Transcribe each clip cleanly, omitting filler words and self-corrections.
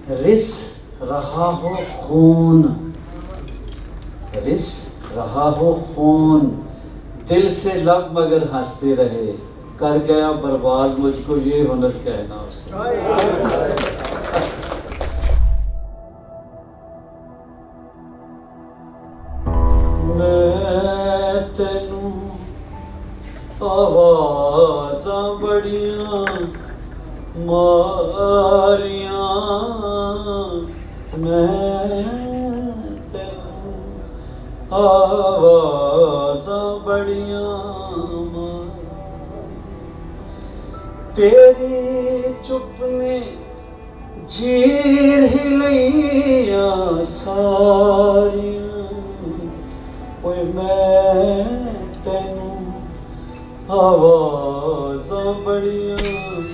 रिस रहा हो खून, रिस रहा हो खून, दिल से लब मगर हंसते रहे, कर गया बर्बाद मुझको ये हुनर कहना उसे। मैं तेनू आवाज़ां बड़ियां मारियां, मैं तेनू आवाज़ां बड़ियां तेरी चुप ने जीर हिलैया सारियां, ओए मैं तेनू आवाज़ां बड़ियां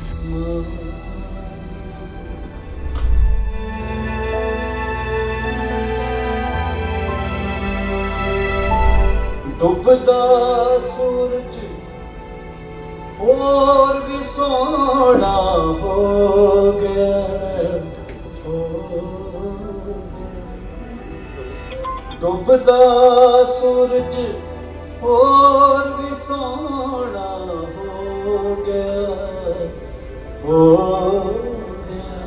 डुबदा सूरज और भी सोना हो गया, डुबदा सूरज और भी सोना हो गया, हो गया।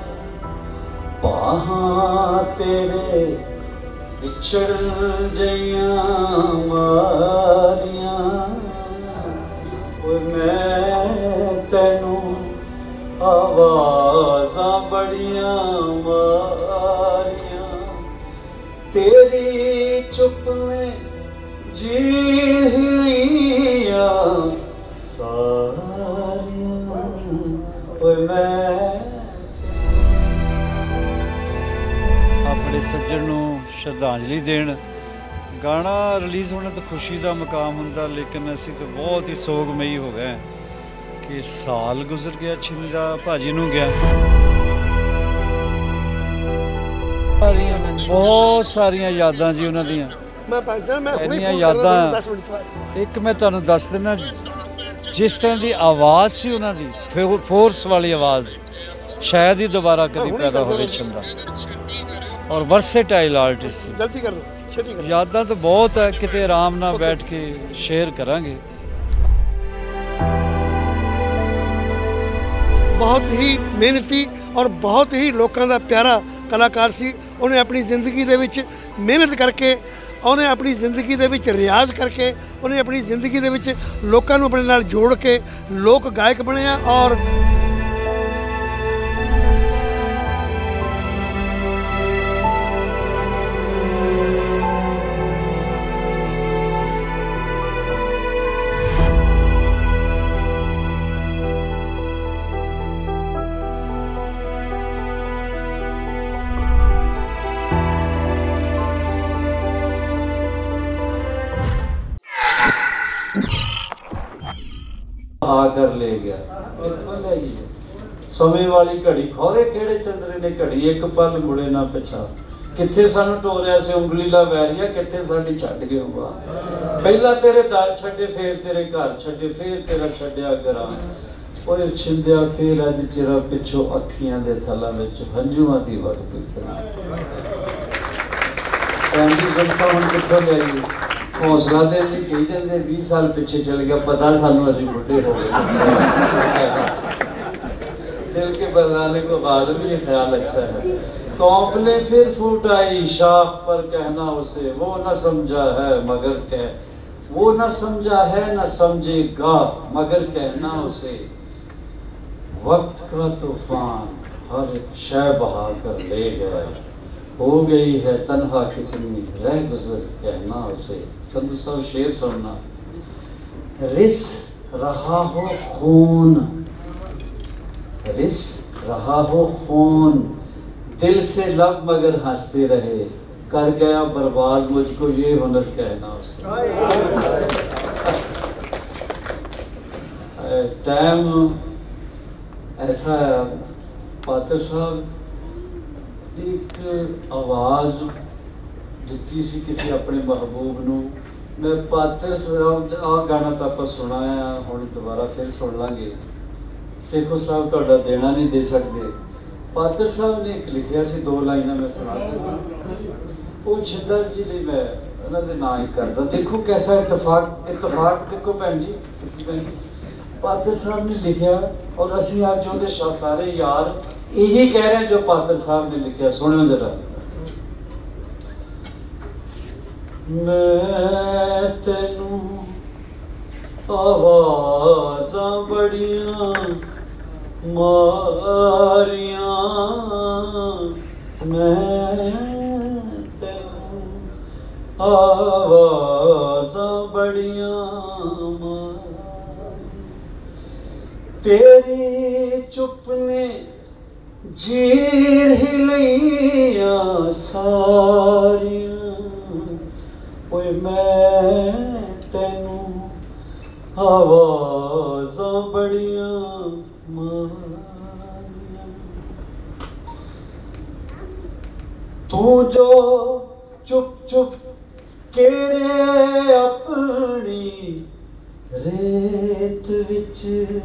बाहां तेरे बिछड़ जइयां मारियां, मैं तेनू आवाज़ां बड़ियां मारियां, तेरी चुप में जी हिलैया सारियां, मैं अपने सज्जन नूं श्रद्धांजलि देण। गाना रिलीज़ होने तो खुशी का मुकाम हुंदा, लेकिन असी तो बहुत ही सोगमई हो गए कि साल गुजर गया छिंदा भाजी नूं गया। बहुत सारिया यादां जी उन्हां दियां, इन्नियां यादां। एक मैं तुहानूं दस दिना, जिस तरह की आवाज़ सी उन्हां दी, फोर्स वाली आवाज़, शायद ही दोबारा कभी पैदा होवे छिंदा। और वर्सेटाइल आर्टिस्ट। जल्दी कर दो, यादां तो बहुत है, किते आराम नाल बैठ के शेयर करांगे। बहुत ही मेहनती और बहुत ही लोगों का प्यारा कलाकार सी। उन्हें अपनी जिंदगी दे विच मेहनत करके, उन्हें अपनी जिंदगी दे विच रियाज करके, उन्हें अपनी जिंदगी दे विच लोकां नूं अपने नाल जोड़ के लोक गायक बनिया। और आकर ले गया, समय वाली घड़ी खोरे केड़े चंद्रे ने घड़ी, एक पल मुड़े ना पिछा, किथे सानू टोरिया से उंगली ला वैरिया, किथे साडी छड्ड के हुआ। पहला तेरे दर छड्डे, फिर तेरे घर छड्डे, फिर तेरा छड्डिया घरां, ओए छिंदिया फिर अज चिरा पिछों अखियां दे थलां विच हंझूआं दी वग पिछली। पैंदी जनता हुण कित्थों लिआई, हौसला देने लिए कही जाते 20 साल पिछे चल गया, पता सानू असीं बुढ़े हो गए। दिल के बदलाने को बाद भी ये ख्याल अच्छा है। कौपले फिर फूट आई शाख पर, कहना उसे वो न समझा है मगर कह, वो न समझा है न समझेगा मगर कहना उसे, वक्त का तूफान हर शय बहा कर ले गया, हो गई है तन्हा कितनी रह गुजर कहना उसे। संधू साहब शेर सुनना। रिस रहा हो खून, रिस रहा हो खून, दिल से लब मगर हंसते रहे, कर गया बर्बाद मुझको ये हुनर कहना उसे। टाइम ऐसा है, पातर साहब एक आवाज़ दिती सी किसी अपने महबूब नूं। मैं पातर साहब आ गाना तो आप सुनाया, हुण दोबारा फिर सुन लांगे। सेखो साहब तुहाडा देना नहीं दे सकते, पात्र साहब ने एक लिखिया सी 2 लाइनां मैं सुना सकता, वो छिंदा जी लिए मैं उन्होंने ना ही करता। देखो कैसा इतफाक देखो भैन जी, पात्र साहब ने लिखिया और असी अज उहदे सारे यार यही कह रहे हैं जो पात्र साहब ने लिखिया। सुनो जरा। मैं तेनू आवाज़ां बड़ियां मारियां, मैं तेनू आवाज़ां बड़ियां तेरी चुप ने जीर हिलैया सारियां, ओए मैं तेनू आवाज़ां बड़ियां मारियां। तू जो चुप चुप केरे अपनी रेत विच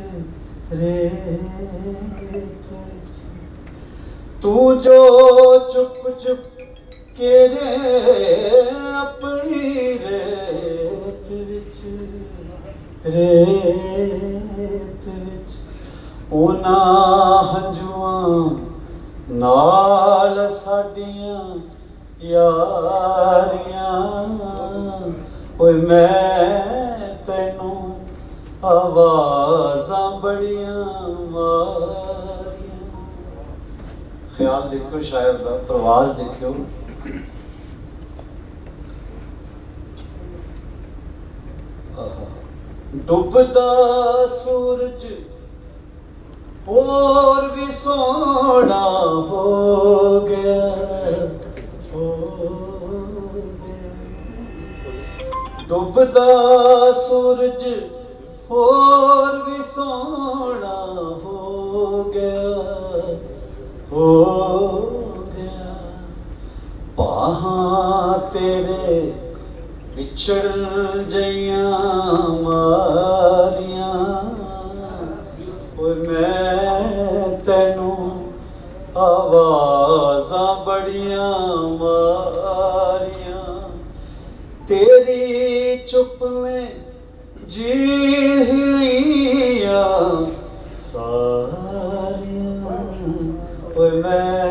तू जो चुप चुप केरे अपनी रेत विच उना हंजुआं नाल साडियां यारियां, ओए मैं तैनू आवाज़ां बड़ियां मारियां। ख्याल देखो शायर दा, प्रवाज देखियो। डुबदा सूरज और भी सोना हो गया, डुबदा सूरज और भी सोना हो गया, बाहां तेरे बिछड़ जइयां मारियां, मैं तैनू आवाज़ां बड़ियां मारियां, तेरी चुप में जीर हिलैया सारियां, मैं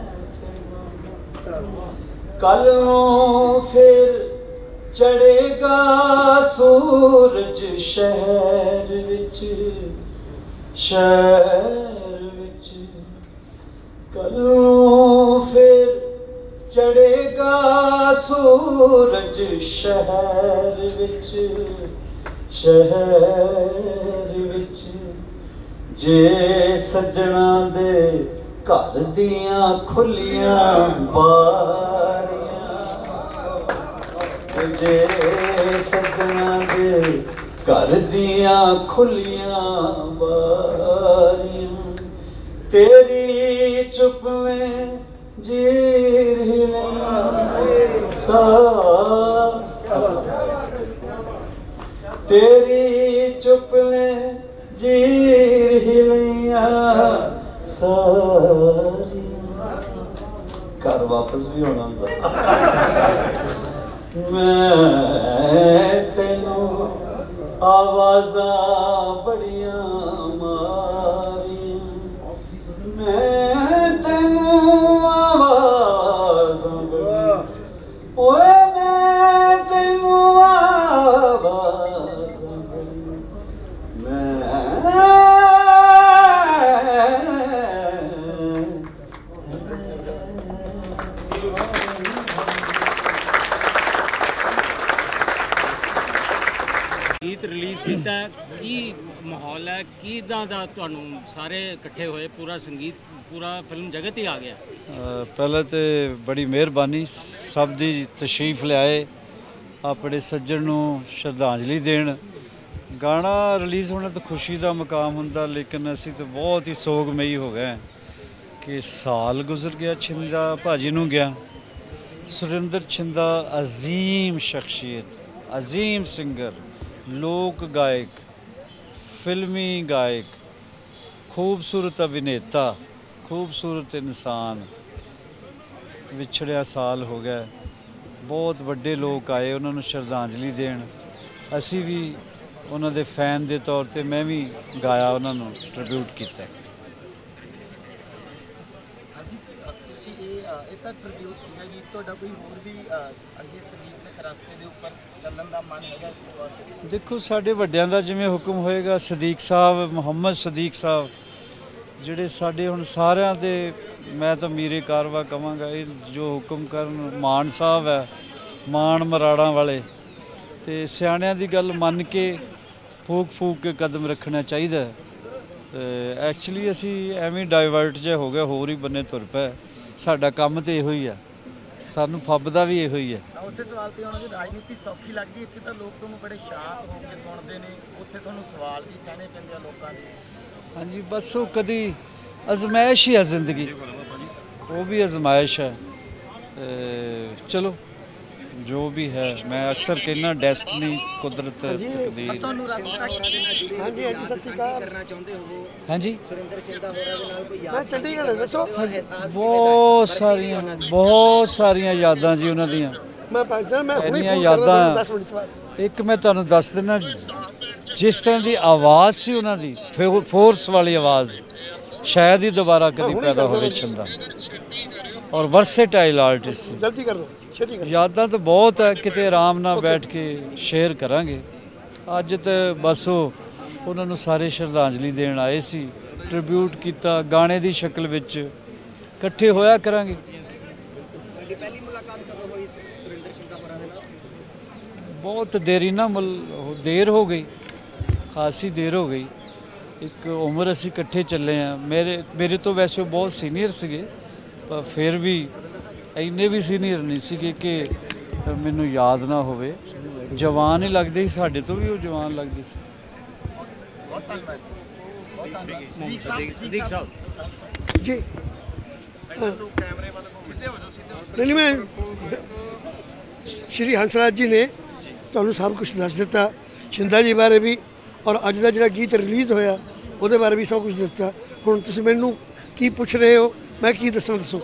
कल नूं फिर चढ़ेगा सूरज शहर विच, कल फिर चढ़ेगा सूरज शहर विच, जे सजना दे घर दियां खुलियां बारियां, जे सजना दे घर दियां खुलियां बारियां, तेरी चुप में जीर हिलैया तेरी चुप में जीर हिलैया सारियां। घर वापस भी होना होंदा। मैं तेनू आवाज़ां बड़ियां मारियां, मैं तेनू आवाज़ां बड़ियां, ओए मैं तेनू आवाज़ां बड़ियां, गीत रिलीज़ किया की माहौल है किदां दा तुहानू सारे इकट्ठे होए पूरा संगीत पूरा फिल्म जगत ही आ गया? पहले तो बड़ी मेहरबानी सब दी तशरीफ लियाए अपने सज्जन नू श्रद्धांजलि देन। गाना रिलीज़ होने तो खुशी का मुकाम हुंदा, लेकिन असी तो बहुत ही सोगमई हो गए कि साल गुजर गया छिंदा भाजी नू गया। सुरिंदर छिंदा अजीम शख्सियत, अजीम सिंगर, लोक गायक, फिल्मी गायक, खूबसूरत अभिनेता खूबसूरत इंसान विछड़िया साल हो गया बहुत वड्डे लोग आए उन्होंने श्रद्धांजलि देन असी भी उन्होंने फैन के तौर पर मैं भी गाया उन्होंने ट्रिब्यूट किया। देखो साढ़े वड्डियां दा जिवें हुक्म होएगा सदीक साहब मुहम्मद सदीक साहब जिहड़े साढ़े हुण सारियां दे मैं तो मीरे कारवा कहांगा ये जो हुक्म करन मान साहब है मान मराड़ा वाले तो सियाणियां दी गल मन के फूक के कदम रखना चाहिए। एक्चुअली असी एवें डाइवर्ट जिहा हो गया होर ही बन्ने तुर पए साडा काम तो इहो ही है सानू फब्बदा भी इहो ही है। उसे सवाल पे आउणा कि राजनीति सौखी लगदी है इत्थे तां लोग तुहानूं बड़े शांत हो के सुणदे ने उत्थे तुहानूं सवाल भी सहने पैंदे आ लोकां दे। हाँ जी बस वो कदी आजमाइश ही है जिंदगी वो भी आजमाइश है। चलो जो भी है मैं अक्सर कहना डेस्टिनी कुदरत तकदीर। हाँ जी सत श्री अकाल। हाँ जी मैं चंडीगढ़ दसो बहुत सारियां यादां जी उन्हां दियां मैं पहुंचना मैं हुणे इन्नियां फोन यादां करदा 10 मिनट बाद। एक मैं तुहानूं दस दिना जिस तरह की आवाज़ सी उन्हां दी फोर्स वाली आवाज़ शायद ही दोबारा कभी पैदा होवे छंदा और वर्सेटाइल आर्टिस्ट। जल्दी कर दो छेती कर। यादां तो बहुत है किते आराम नाल बैठ के शेयर करांगे अज तो बस उन्होंने सारे श्रद्धांजलि देन आए सी ट्रिब्यूट किया गाने की शक्ल विच इकट्ठे होया करांगे। बहुत देरी ना देर हो गई खासी देर हो गई एक उम्र असी इकट्ठे चले हैं मेरे तो वैसे बहुत सीनियर सीगे पर फिर भी इन्ने भी सीनियर नहीं सीगे कि मैनू याद ना होवे जवान ही लगते साढ़े तो भी वो जवान लगते सी। जी नहीं मैं श्री हंसराज जी ने तुहानूं सब कुछ दस दिता छिंदा जी बारे भी और अज का जो गीत रिलीज़ होया वो बारे भी सब कुछ दसा। हुण तुसीं मैनूं की पुछ रहे हो मैं की दसां दसो।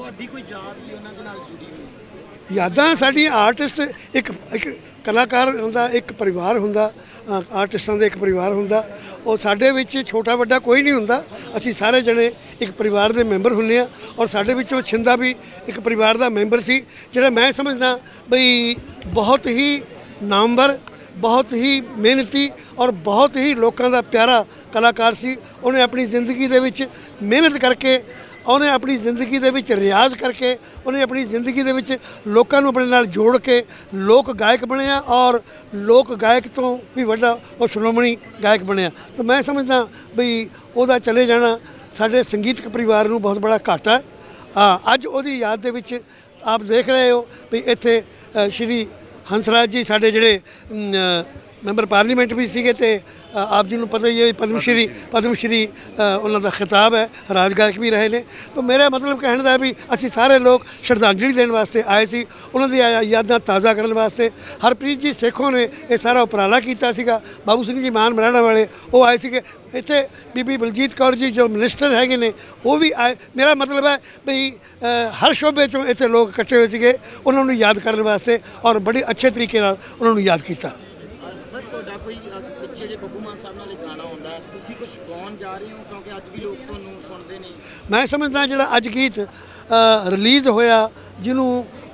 यादां साडी आर्टिस्ट एक कलाकार हुंदा एक परिवार हुंदा आर्टिस्टां दा एक परिवार हुंदा और साडे विच छोटा वड्डा कोई नहीं हुंदा असीं सारे जने एक परिवार दे मैंबर हुंदे आ और साडे विचों छिंदा भी एक परिवार दा मैंबर सी जिहड़ा मैं समझदा बई बहुत ही नामवर बहुत ही मेहनती और बहुत ही लोगों का प्यारा कलाकार सी। उन्हें अपनी ज़िंदगी दे विच मेहनत करके उन्हें अपनी ज़िंदगी दे विच रियाज करके उन्हें अपनी ज़िंदगी दे विच लोकां नूं अपने नाल जोड़ के लोक गायक बनिया और लोक गायक तो भी वड्डा और श्रोमणी गायक बनिया। तो मैं समझदा बई उहदा चले जाना साडे संगीतक परिवार नूं बहुत बड़ा घाटा है। अज उहदी याद दे विच आप देख रहे हो भी इत्थे श्री हंसराज जी साडे जिहड़े मैंबर पार्लीमेंट भी सीगे ते आप जी को पता ही है पद्मश्री उन्हों का खिताब है राज गायक भी रहे ने। तो मेरा मतलब कहने का भी असी सारे लोग श्रद्धांजलि देने वास्ते आए सी उन्होंने यादां ताज़ा करने वास्ते। हरप्रीत जी सेखों ने यह सारा उपराला किया सीगा बाबू सिंह जी मान मराड़ा वाले वो आए थे इत्थे बीबी बलजीत कौर जी जो मिनिस्टर है ने वो भी आए। मेरा मतलब है बई हर शोबे चों इत्थे लोग इकट्ठे हुए थे उन्होंने याद करने वास्ते और बड़े अच्छे तरीके उन्होंने याद किया। सर तुहाडा कोई पिछे जे बब्बू मान साहब नाल गाना हुंदा तुसीं कुछ गाउण जा रहे हो क्योंकि अज भी लोग तुहानूं सुणदे ने। मैं समझदा जिहड़ा अज गीत रिलीज़ होया जिन्हों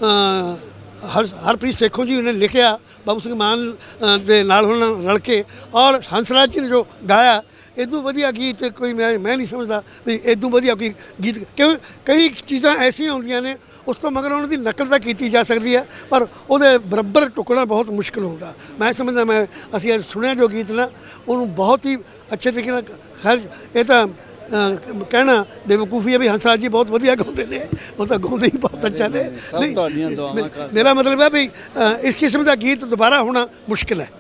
हरप्रीत सेखों जी ने लिखिया बाबू सिंह मान दे नाल रल के और हंसराज जी ने जो गाया इदू वधिया गीत कोई मैं नहीं समझदा भी इदू वधिया कोई गीत क्यों कई चीज़ां ऐसियां होंदियां ने उस तो मगर उन्होंने नकल तो की जा सकती है पर वो बराबर टुकना बहुत मुश्किल होगा। मैं समझदा मैं असी अज सुनिया जो गीत ना उन्होंने बहुत ही अच्छे तरीके खैर ये तो कहना बेवकूफ़ी है भी हंसराज जी बहुत वधिया गाते हैं वो तो गाते ही बहुत अच्छा ने। मेरा मतलब है भी इस किस्म का गीत दोबारा होना मुश्किल है।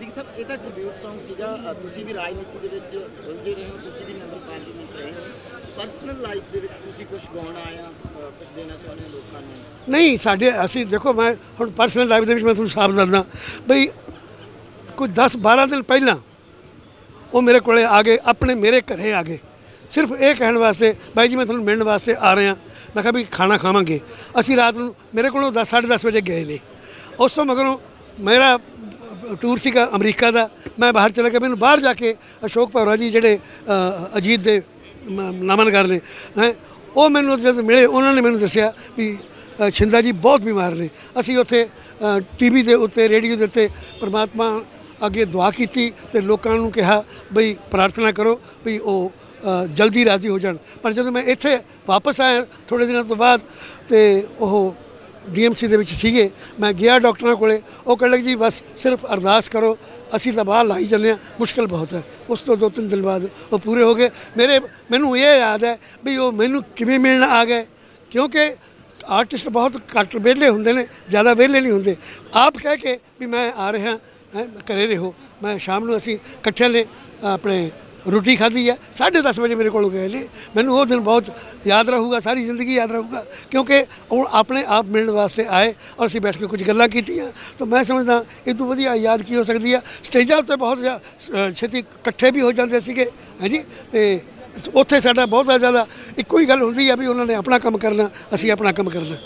पर्सनल लाइफ दे विच तुसीं कुछ गाउण आया कुछ देना चाहुंदे हो लोकां नूं? नहीं साडे असीं देखो मैं हुण पर्सनल लाइफ दे विच मैं तुहानूं साफ दसदा बई कोई 10-12 दिन पहलां वो मेरे कोले आ गए अपने मेरे घरे आ गए सिर्फ ये कहने वास्ते बाई जी मैं तुहानूं मिलण वास्ते आ रहा। मैं कहा भी खाना खावांगे। असीं रात नूं मेरे कोलों 10 साढ़े 10 बजे गए ने। उस तो मगरों मेरा टूर सीगा अमरीका का। मैं बाहर चला गया। मैनूं बाहर जाके अशोक भौरा जी जिहड़े अजीत दे नमनगार ने हैं वो मैनूं जद मिले उन्होंने मैनूं दस्सिया भी छिंदा जी बहुत बीमार ने। असीं उत्थे टीवी के उत्ते रेडियो के उत्ते परमात्मा अगे दुआ की तो लोगों को कहा बई प्रार्थना करो भी वो जल्दी राजी हो जाए। पर जब मैं इत्थे वापस आया थोड़े दिनों तो बाद तो वो DMC दे विच सीगे। मैं गया डॉक्टरों कोले वो कह लगे जी बस सिर्फ अरदास करो असी तो बाहर लाई जाने मुश्किल बहुत है। उस तो 2-3 दिन बाद वो पूरे हो गए। मैनू ये याद है भी वो मैनू किवें मिलना आ गए क्योंकि आर्टिस्ट बहुत घट वेले होंदे ने ज़्यादा वेले नहीं होंदे। आप कह के भी मैं आ रहा घरे रहो। मैं शाम को असी कट्ठे ने अपने रोटी खाधी है 10:30 बजे मेरे को गए ने। मैनू वो दिन बहुत याद रहूगा सारी जिंदगी याद रहूगा क्योंकि वो अपने आप मिलने वास्ते आए और असीं बैठ के कुछ गल्लां कीतियां। तो मैं समझदा इदों वधिया याद की हो सकती है। स्टेजां उत्ते बहुत छेती इकट्ठे भी हो जाते सीगे है जी। तो उत्थे साडा बहुत ज़्यादा इक्को ही गल हुंदी है भी उन्होंने अपना काम करना असीं अपना काम करना।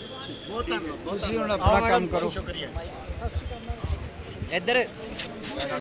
ਤੁਸੀਂ ਹੁਣ ਆਪਣਾ ਕੰਮ ਕਰੋ। इधर